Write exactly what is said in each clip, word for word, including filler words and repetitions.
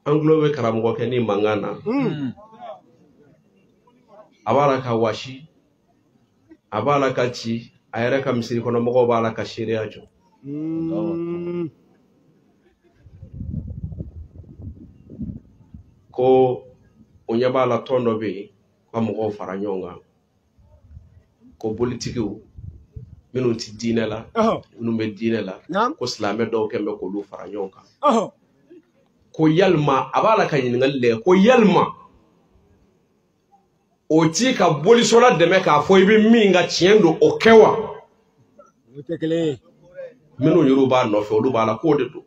Anglo karamogo ke ni mangana. Abala ka washi. Abala ka chi. Ayere ka misiri kono mogo bala ka sheria jo. Ko onyabala tondo be kwa mogo faranyonga. Ko politiku minu ti dine la. Minu be dine la. Ko slame do kembe ko lu faranyonga. Ko yalma abala ka yingalle ko yalma o ti ka bolisola deme ka fo ibi minga chiendo okewa utekele minu yoruba no fe oluba la ko de do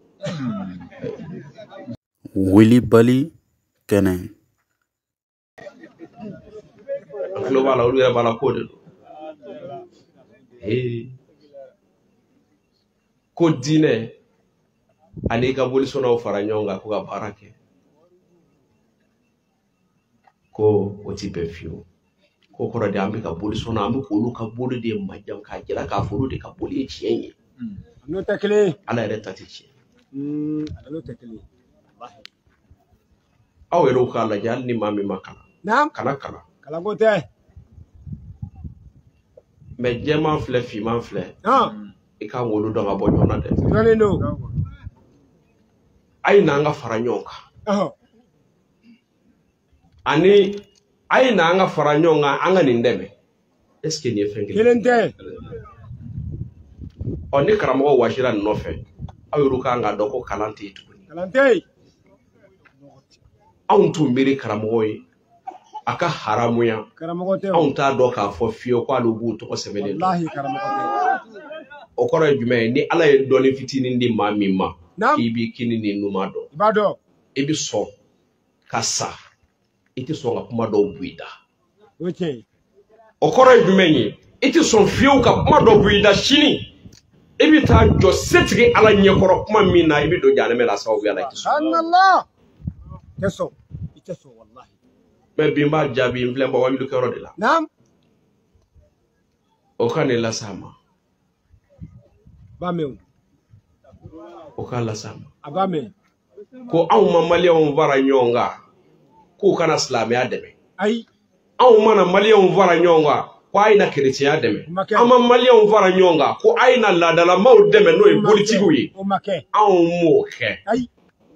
Willy Bali Kene global olu ya bala ko de do eh ko dine ani ka bolisola o faranyonga ko ga barake ko o ti be fiu ko ko da ambi ka boli sona ambi ko lu ka boli de majam ka jira ka furu de ka boli e chienye no tekele ala re tati chi mm no tekele wallahi aw ero ka la jal ni mami makala nam kala kala kala gote me jema fle fi man fle ah e ka ngolu do nga bonyo na de rale no ay na nga faranyonga ah ani ay na nga faranyonga anga ni ndeme est-ce que ni fengele kelente oni karamo washira no fe awru ka nga doko kalante itu kalante auntu mbiri karamo yi aka haramu ya karamo te aunta do ka fo fio kwa lugu to sebele wallahi karamo te okoro jume ni ala e do ni fitini ndi mami ma ibi kini ni numado ibado ibi so kasa iti so nga kuma do buida okay okoro jume ni iti so fio ka kuma do buida shini ibi ta jo setri ala nyekoro kuma mina ibi do jane mela sawu ya like subhanallah keso iteso wallahi me bimba jabi mvlemba wa milu kero de la nam okane la sama bameu okala sama abame ko aw mamalia on vara nyonga ko kana slami ademe ai aw mana malia on vara nyonga ko ay na chrétien ademe ama malia on vara nyonga ko ay na la dala maw deme no e politique wi o make aw mo ke ai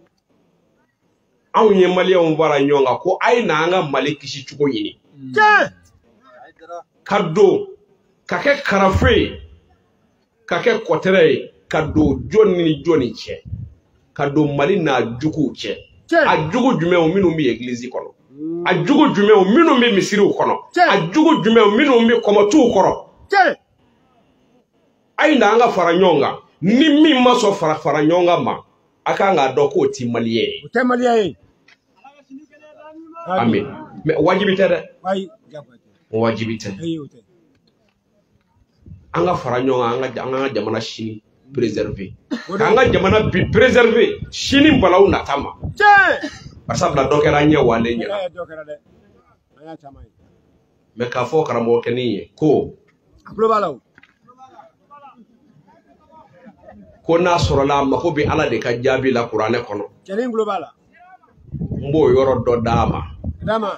aw nye malia on vara nyonga ko ay na nga maliki shi chuko yini je kaddo kake karafe kake kotere kaddo jonni jonni che kaddo mali na juku che a jugu jume o minu mi église kono a jugu jume o minu mi misiri kono a jugu jume o minu mi komotu koro je ay na nga faranyonga ni mi maso fara faranyonga ma aka nga doko ti malien o te malien amen me wajibi tere ai jabate wajibi tere ai o te anga faranyonga anga anga jamana shini préserver anga jamana bi préserver shini balaw natama je parce que la dokera nya wale nya ya dokera de aya chamai me ka fo karamo keni ko global ko na soro la ma ko bi ala de ka jabi la qur'ane kono kenin global mbo yoro do dama dama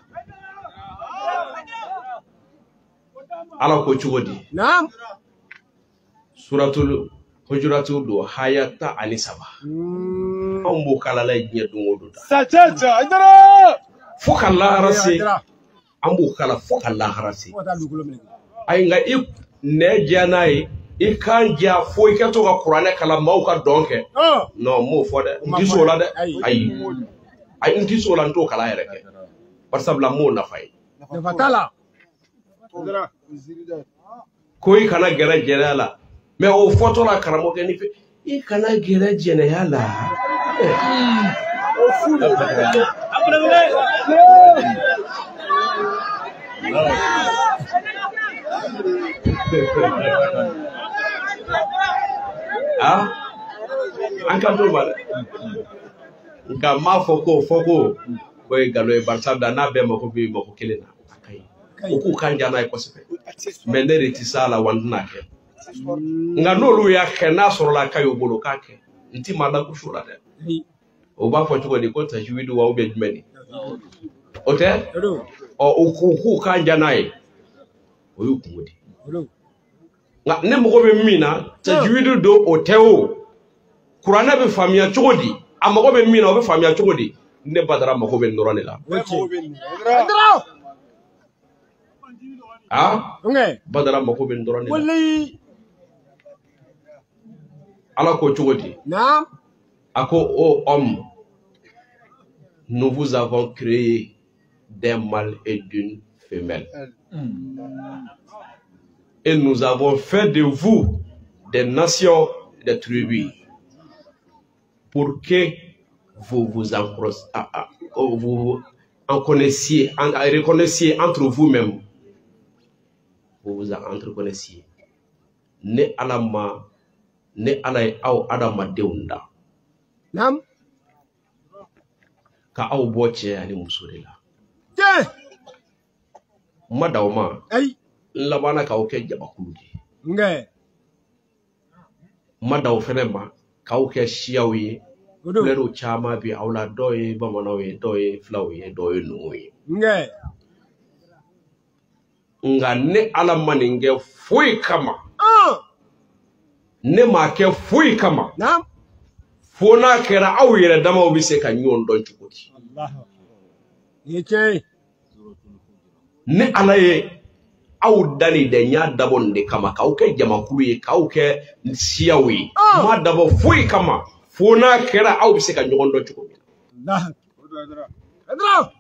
ala ko chugodi nam suratul hujuratul do hayata anisaba ambo kala la nya dungo do cette chaîne Haïdara foka la harasi ambo kala foka la harasi ay nga ik ne janai ikan ja fo ikato ka qur'ane kala mauka donke no mo fo de ndiso la de ay ay ndiso la ndo kala yere ke parce que la mo na fay ne fatala ko i kana gere jere la mais o photo la karamo ke ni fe i kana gere jene ya la o fu ah anka do bale nga ma foko foko ko e galo e barsabda na be mako bi mako kelena akai oku kanja na ko sepe mendere ti sala wandna ke nga nolu ya ke na soro la kayo bolo kake nti mala ku shura de o b'a fɔ cogo di ko tajwidu wa ubiyɛ jumɛn ni o tɛ ɔ o ko k'u k'a ja n'a ye o y'u kungo di nka ne mago bɛ min na tajwidu don o tɛ o kuranɛ bɛ faamuya cogo di a mago bɛ min na o bɛ faamuya cogo di ne Badara mago bɛ nɔrɔ de la ah Badara mago bɛ nɔrɔ de la ala ko cogo di a ko ô homme nous vous avons créé d'un mâle et d'une femelle et nous avons fait de vous des nations, des tribus pour que vous vous en, vous en connaissiez, en reconnaissiez entre vous-même, vous vous en reconnaissiez. Ne alama, ne alay aw adama deunda. Nam. Ka aw boche ani musore la. Te. Madawma. Ay. Labana ka oke jabakulu di. Nge. Madaw fene ma ka oke shiawi. Lero chama bi awla doye bamanawe doye flawe doye nuwe. Nge. Nga ne alamani nge fui kama. Ah. Ne ma ke fui kama. Nam. Fona kera aw yere dama obi se ka nyon don chukoti. Allah. Yeke. Ne alaye aw dani de nya dabon de kama ka oke jamakulu ye ka oke siawi. Ma dabo fui kama. Fona kera aw se ka nyon don chukoti. Allah. Badra.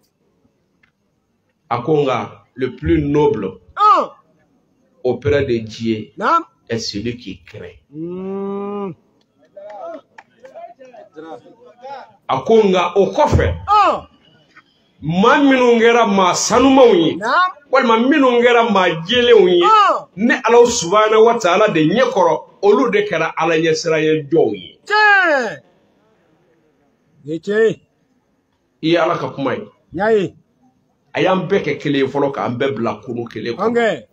Akonga le plus noble ah. auprès de Dieu non. est celui qui crée. Mm. Akonga okofe ah. ma minungera ma sanumawi walma minungera ma jelewi ah. ne Allah subhanahu wa ta'ala de nyekoro olu de kera ala nyesra ye jowi che yeche i ala ka kuma yi yayi ayam beke kele folo ka ambe bla kunu kele kono okay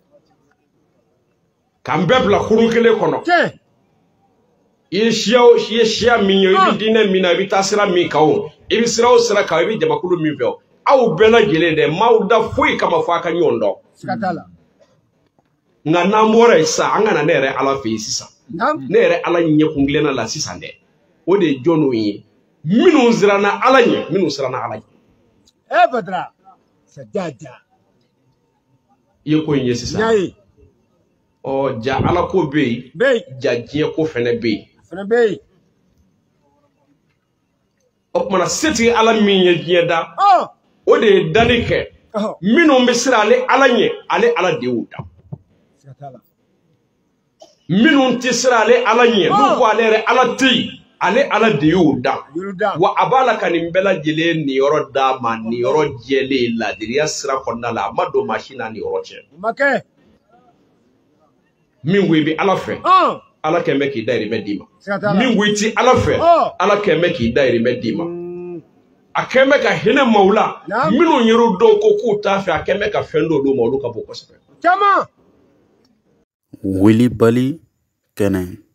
ka ambe bla kunu kele kono ke yeshia yeshia minyo ibi dine mina ibi tasira mi kawo ibi sira o sira ka ibi jamakulu mi veo awu bela gele de mauda foi kama fa ka nyondo skatala nga namore sa anga na nere ala fe sisa nere ala nye kunglena la sisa de o de jonu yi minu zirana ala nye minu zirana ala eh Badra Sadada. Yeko nyesi sa. Yayi. O ja ala ko be. Be. Ja jie ko fene be. Fene be. O mana seti ala minye jie da. Oh. O de danike. Oh. Minu mbesira ale ala nye, ale ala deuda. Satala. Minu ntisira ale ala nye, nuko ale re ala ti. Ale ala deuda. Wa abala kanimbela jele ni yoro dama ni yoro jele la diria sira konna la amado machine ni yoro che. Make. Mingwe bi ala fe. Oh. Ala ke make dairi medima. Mingwe ti ala fe. Oh. Ala ke make dairi medima. Mm. Akeme ka hene maula. Minu nyero do koku ta fe akeme ka fendo do maulu ka boko sepe. Chama. Willy Bali Kenen.